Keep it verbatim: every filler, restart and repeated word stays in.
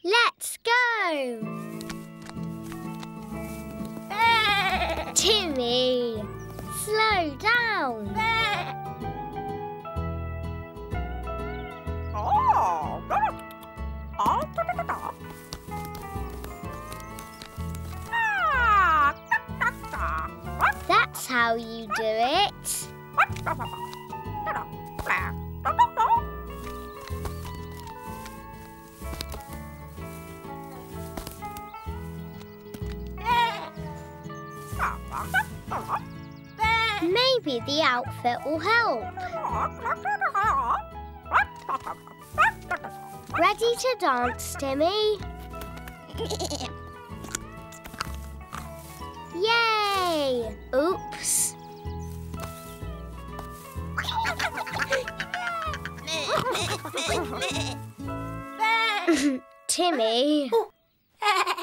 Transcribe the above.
Let's go! Timmy, slow down. That's how you do it. Maybe the outfit will help. Ready to dance, Timmy? Yay! Oops. Timmy.